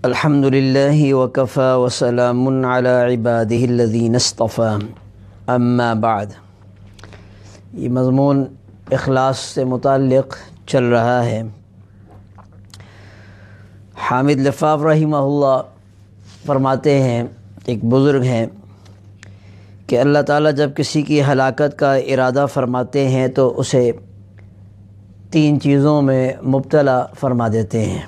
الحمد للہ وکفى وسلام علی عبادہ الذین اصطفى اما بعد۔ یہ مضمون اخلاص سے متعلق چل رہا ہے۔ حامد لفاف رحمہ اللہ فرماتے ہیں، ایک بزرگ ہیں، کہ اللہ تعالیٰ جب کسی کی ہلاکت کا ارادہ فرماتے ہیں تو اسے 3 چیزوں میں مبتلا فرما دیتے ہیں۔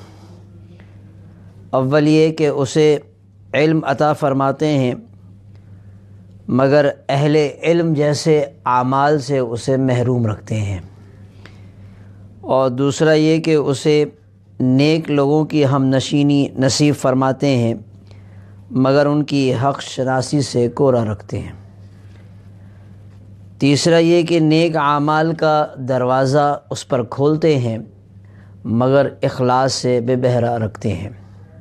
اول یہ کہ اسے علم عطا فرماتے ہیں مگر اہل علم جیسے اعمال سے اسے محروم رکھتے ہیں، اور دوسرا یہ کہ اسے نیک لوگوں کی ہم نشینی نصیب فرماتے ہیں مگر ان کی حق شناسی سے کوڑا رکھتے ہیں۔ تیسرا یہ کہ نیک اعمال کا دروازہ اس پر کھولتے ہیں مگر اخلاص سے بے بہرا رکھتے ہیں۔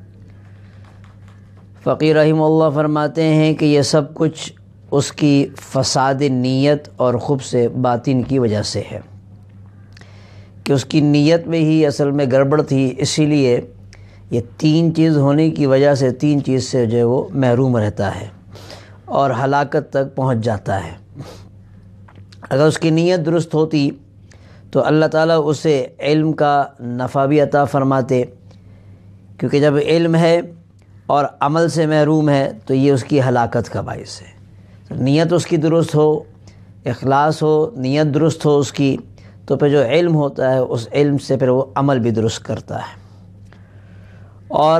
فقیر رحمہ اللہ فرماتے ہیں کہ یہ سب کچھ اس کی فساد نیت اور خبث باطن کی وجہ سے ہے، کہ اس کی نیت میں ہی اصل میں گڑبڑ تھی، اسی لیے یہ 3 چیز ہونے کی وجہ سے 3 چیز سے جو ہے وہ محروم رہتا ہے اور ہلاکت تک پہنچ جاتا ہے۔ اگر اس کی نیت درست ہوتی تو اللہ تعالیٰ اسے علم کا نفع بھی عطا فرماتے، کیونکہ جب علم ہے اور عمل سے محروم ہے تو یہ اس کی ہلاکت کا باعث ہے۔ نیت اس کی درست ہو، اخلاص ہو، نیت درست ہو اس کی، تو پھر جو علم ہوتا ہے اس علم سے پھر وہ عمل بھی درست کرتا ہے، اور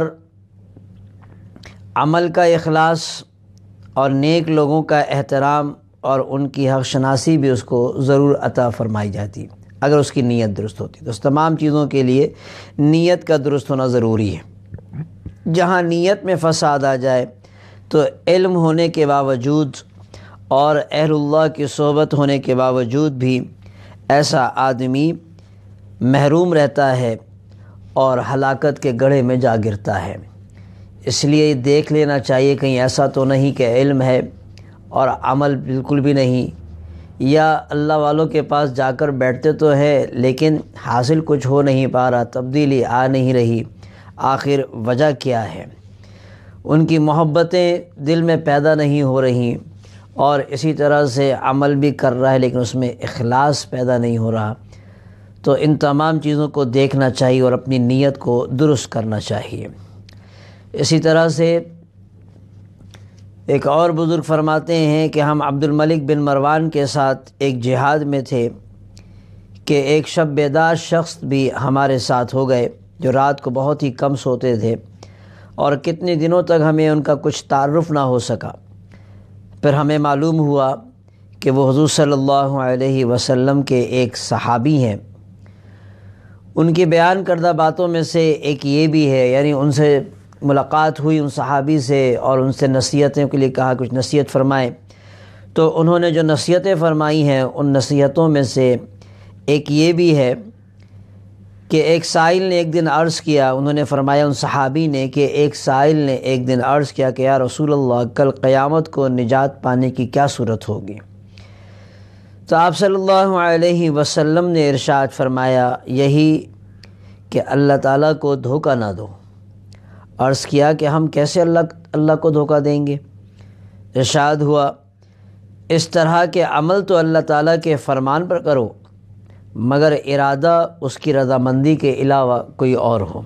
عمل کا اخلاص اور نیک لوگوں کا احترام اور ان کی حق شناسی بھی اس کو ضرور عطا فرمائی جاتی اگر اس کی نیت درست ہوتی۔ تو اس تمام چیزوں کے لیے نیت کا درست ہونا ضروری ہے۔ جہاں نیت میں فساد آ جائے تو علم ہونے کے باوجود اور اہل اللہ کی صحبت ہونے کے باوجود بھی ایسا آدمی محروم رہتا ہے اور ہلاکت کے گڑھے میں جا گرتا ہے۔ اس لیے دیکھ لینا چاہیے کہیں ایسا تو نہیں کہ علم ہے اور عمل بالکل بھی نہیں، یا اللہ والوں کے پاس جا کر بیٹھتے تو ہے لیکن حاصل کچھ ہو نہیں پا رہا، تبدیلی آ نہیں رہی، آخر وجہ کیا ہے؟ ان کی محبتیں دل میں پیدا نہیں ہو رہی، اور اسی طرح سے عمل بھی کر رہا ہے لیکن اس میں اخلاص پیدا نہیں ہو رہا۔ تو ان تمام چیزوں کو دیکھنا چاہیے اور اپنی نیت کو درست کرنا چاہیے۔ اسی طرح سے ایک اور بزرگ فرماتے ہیں کہ ہم عبد الملک بن مروان کے ساتھ ایک جہاد میں تھے کہ ایک شب بیدار شخص بھی ہمارے ساتھ ہو گئے جو رات کو بہت ہی کم سوتے تھے، اور کتنے دنوں تک ہمیں ان کا کچھ تعارف نہ ہو سکا۔ پھر ہمیں معلوم ہوا کہ وہ حضور صلی اللہ علیہ وسلم کے ایک صحابی ہیں۔ ان کی بیان کردہ باتوں میں سے ایک یہ بھی ہے، یعنی ان سے ملاقات ہوئی ان صحابی سے اور ان سے نصیحتوں کے لیے کہا کچھ نصیحت فرمائیں، تو انہوں نے جو نصیحتیں فرمائی ہیں ان نصیحتوں میں سے ایک یہ بھی ہے کہ ایک سائل نے ایک دن عرض کیا، انہوں نے فرمایا ان صحابی نے کہ ایک سائل نے ایک دن عرض کیا کہ یا رسول اللہ، کل قیامت کو نجات پانے کی کیا صورت ہوگی؟ تو آپ صلی اللہ علیہ وسلم نے ارشاد فرمایا یہی کہ اللہ تعالیٰ کو دھوکہ نہ دو۔ عرض کیا کہ ہم کیسے اللہ کو دھوکہ دیں گے؟ ارشاد ہوا اس طرح کے عمل تو اللہ تعالیٰ کے فرمان پر کرو مگر ارادہ اس کی رضامندی کے علاوہ کوئی اور ہو،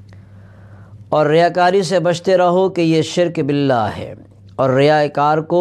اور ریاکاری سے بچتے رہو کہ یہ شرک باللہ ہے، اور ریاکار کو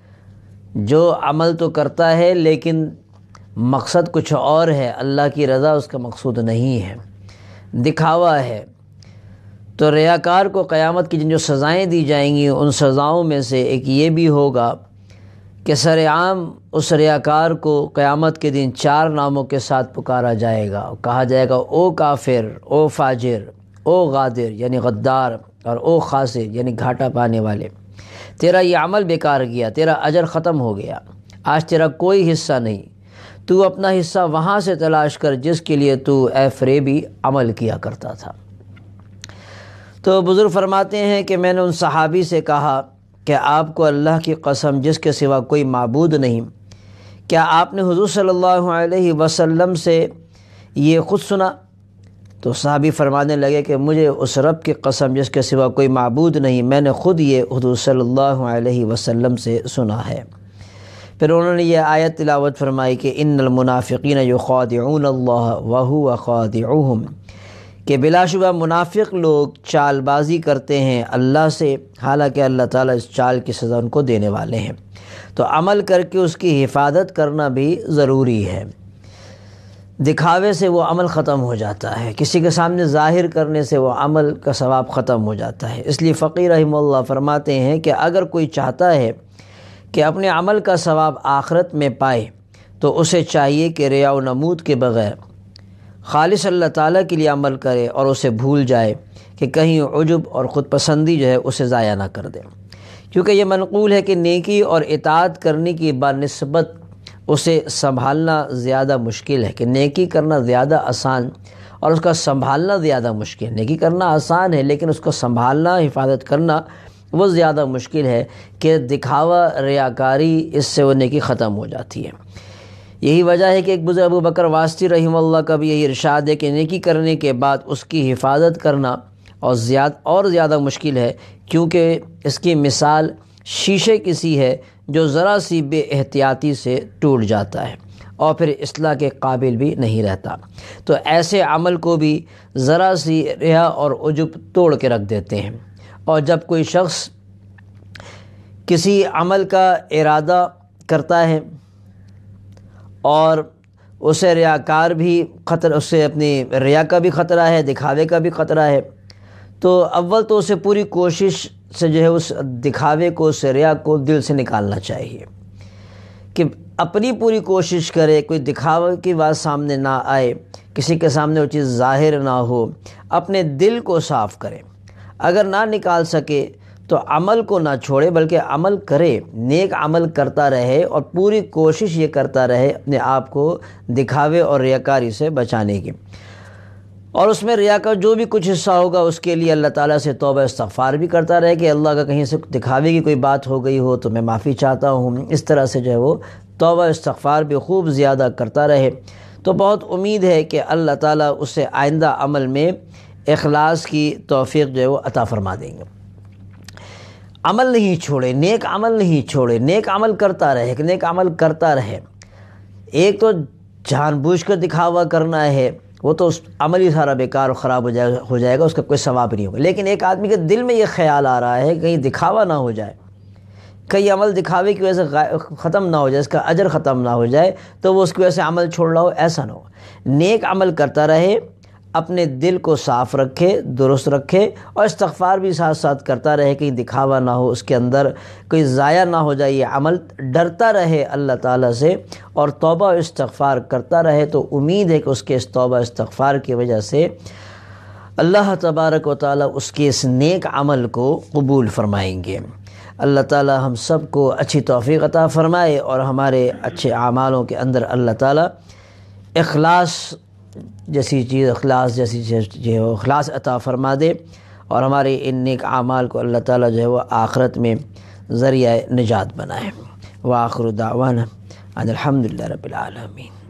جو عمل تو کرتا ہے لیکن مقصد کچھ اور ہے، اللہ کی رضا اس کا مقصود نہیں ہے، دکھاوا ہے، تو ریاکار کو قیامت کی جو سزائیں دی جائیں گی ان سزاؤں میں سے ایک یہ بھی ہوگا کہ سر عام اس ریاکار کو قیامت کے دن 4 ناموں کے ساتھ پکارا جائے گا، کہا جائے گا او کافر، او فاجر، او غادر یعنی غدار، اور او خاسر یعنی گھاٹا پانے والے، تیرا یہ عمل بیکار گیا، تیرا اجر ختم ہو گیا، آج تیرا کوئی حصہ نہیں، تو اپنا حصہ وہاں سے تلاش کر جس کے لیے تو اے فریبی عمل کیا کرتا تھا۔ تو بزرگ فرماتے ہیں کہ میں نے ان صحابی سے کہا کہ آپ کو اللہ کی قسم جس کے سوا کوئی معبود نہیں، کیا آپ نے حضور صلی اللہ علیہ وسلم سے یہ خود سنا تو صحابی فرمانے لگے کہ مجھے اس رب کی قسم جس کے سوا کوئی معبود نہیں، میں نے خود یہ حضور صلی اللہ علیہ وسلم سے سنا ہے۔ پھر انہوں نے یہ آیت تلاوت فرمائی کہ ان المنافقین یخادعون اللہ وہو خادعوہم، کہ بلا شبہ منافق لوگ چال بازی کرتے ہیں اللہ سے، حالانکہ اللہ تعالیٰ اس چال کی سزا ان کو دینے والے ہیں۔ تو عمل کر کے اس کی حفاظت کرنا بھی ضروری ہے۔ دکھاوے سے وہ عمل ختم ہو جاتا ہے، کسی کے سامنے ظاہر کرنے سے وہ عمل کا ثواب ختم ہو جاتا ہے۔ اس لیے فقی رحمہ اللہ فرماتے ہیں کہ اگر کوئی چاہتا ہے کہ اپنے عمل کا ثواب آخرت میں پائے تو اسے چاہیے کہ ریا و نمود کے بغیر خالص اللہ تعالیٰ کے لیے عمل کرے اور اسے بھول جائے کہ کہیں عجب اور خود پسندی جو ہے اسے ضائع نہ کر دے، کیونکہ یہ منقول ہے کہ نیکی اور اطاعت کرنے کی بنسبت اسے سنبھالنا زیادہ مشکل ہے، کہ نیکی کرنا زیادہ آسان اور اس کا سنبھالنا زیادہ مشکل ہے۔ نیکی کرنا آسان ہے لیکن اس کو سنبھالنا، حفاظت کرنا وہ زیادہ مشکل ہے، کہ دکھاوا، ریاکاری، اس سے وہ نیکی ختم ہو جاتی ہے۔ یہی وجہ ہے کہ ایک بزرگ ابو بکر واسطی رحمہ اللہ کا بھی یہی ارشاد ہے کہ نیکی کرنے کے بعد اس کی حفاظت کرنا اور زیادہ مشکل ہے، کیونکہ اس کی مثال شیشے کی سی ہے جو ذرا سی بے احتیاطی سے ٹوٹ جاتا ہے اور پھر اصلاح کے قابل بھی نہیں رہتا۔ تو ایسے عمل کو بھی ذرا سی ریا اور عجب توڑ کے رکھ دیتے ہیں۔ اور جب کوئی شخص کسی عمل کا ارادہ کرتا ہے اور اسے ریاکار بھی خطرہ، اسے اپنی ریا کا بھی خطرہ ہے، دکھاوے کا بھی خطرہ ہے، تو اول تو اسے پوری کوشش سے جو ہے اس دکھاوے کو، اس ریا کو دل سے نکالنا چاہیے، کہ اپنی پوری کوشش کرے، کوئی دکھاوے کی بات سامنے نہ آئے، کسی کے سامنے وہ چیز ظاہر نہ ہو، اپنے دل کو صاف کرے۔ اگر نہ نکال سکے تو عمل کو نہ چھوڑے بلکہ عمل کرے، نیک عمل کرتا رہے اور پوری کوشش یہ کرتا رہے اپنے آپ کو دکھاوے اور ریاکاری سے بچانے کی، اور اس میں ریا کا جو بھی کچھ حصہ ہوگا اس کے لیے اللہ تعالیٰ سے توبہ استغفار بھی کرتا رہے کہ اللہ کا کہیں سے دکھاوے کی کوئی بات ہو گئی ہو تو میں معافی چاہتا ہوں۔ اس طرح سے جو ہے وہ توبہ استغفار بھی خوب زیادہ کرتا رہے، تو بہت امید ہے کہ اللہ تعالیٰ اسے آئندہ عمل میں اخلاص کی توفیق جو ہے وہ عطا فرما دیں گے۔ عمل نہیں چھوڑے، نیک عمل نہیں چھوڑے، نیک عمل کرتا رہے، نیک عمل کرتا رہے۔ ایک تو جان بوجھ کر دکھاوا کرنا ہے، وہ تو اس عمل ہی سارا بیکار اور خراب ہو جائے گا، اس کا کوئی ثواب نہیں ہوگا۔ لیکن ایک آدمی کے دل میں یہ خیال آ رہا ہے کہیں دکھاوا نہ ہو جائے، کہیں عمل دکھاوے کی وجہ سے ختم نہ ہو جائے، اس کا اجر ختم نہ ہو جائے تو وہ اس کی وجہ سے عمل چھوڑ رہا ہو، ایسا نہ ہو۔ نیک عمل کرتا رہے، اپنے دل کو صاف رکھے، درست رکھے، اور استغفار بھی ساتھ ساتھ کرتا رہے، کہیں دکھاوا نہ ہو، اس کے اندر کوئی ضائع نہ ہو جائے یہ عمل، ڈرتا رہے اللہ تعالیٰ سے اور توبہ و استغفار کرتا رہے، تو امید ہے کہ اس کے اس توبہ استغفار کی وجہ سے اللہ تبارک و تعالیٰ اس کے اس نیک عمل کو قبول فرمائیں گے۔ اللہ تعالیٰ ہم سب کو اچھی توفیق عطا فرمائے اور ہمارے اچھے اعمالوں کے اندر اللہ تعالیٰ اخلاص جیسی چیز جو ہے وہ اخلاص عطا فرما دے، اور ہمارے ان نیک اعمال کو اللہ تعالیٰ جو ہے وہ آخرت میں ذریعہ نجات بنائے۔ وآخر دعوانا ان الحمد للہ رب العالمین۔